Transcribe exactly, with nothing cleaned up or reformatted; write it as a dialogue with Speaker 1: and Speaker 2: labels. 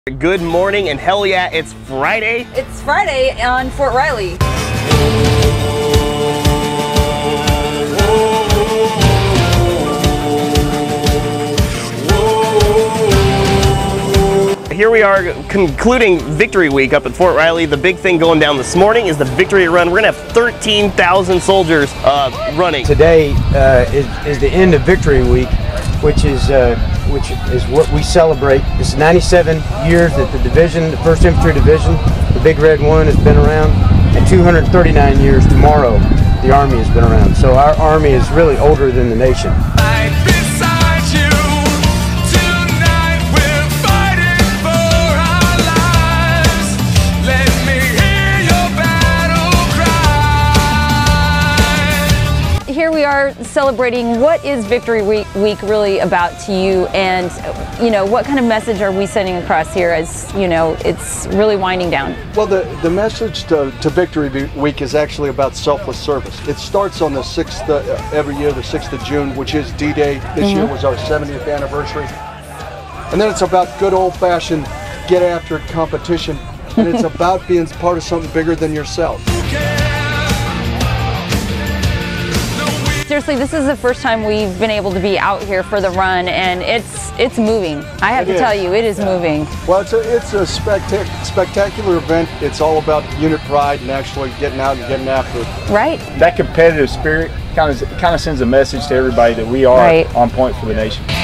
Speaker 1: Good morning, and hell yeah, it's Friday.
Speaker 2: It's Friday on Fort Riley.
Speaker 1: Here we are concluding Victory Week up at Fort Riley. The big thing going down this morning is the Victory Run. We're gonna have thirteen thousand soldiers uh, running.
Speaker 3: Today uh, is, is the end of Victory Week, which is uh, which is what we celebrate. It's ninety-seven years that the division, the first Infantry Division, the Big Red One, has been around, and two hundred thirty-nine years tomorrow the Army has been around. So our Army is really older than the nation.
Speaker 2: Here we are celebrating. What is Victory Week, week really about to you, and you know, what kind of message are we sending across here as, you know, it's really winding down?
Speaker 4: Well, the, the message to, to Victory Week is actually about selfless service. It starts on the sixth, uh, every year, the sixth of June, which is D-Day. This mm-hmm. year was our seventieth anniversary. And then it's about good old-fashioned get after it competition, and it's about being part of something bigger than yourself.
Speaker 2: Seriously, this is the first time we've been able to be out here for the run, and it's it's moving. I have
Speaker 4: it
Speaker 2: to
Speaker 4: is.
Speaker 2: tell you, it is
Speaker 4: yeah.
Speaker 2: moving.
Speaker 4: Well, it's a, it's a spectac spectacular event. It's all about unit pride and actually getting out and getting after it.
Speaker 2: Right.
Speaker 5: That competitive spirit kind of kind of sends a message to everybody that we are
Speaker 2: right.
Speaker 5: on point for the nation.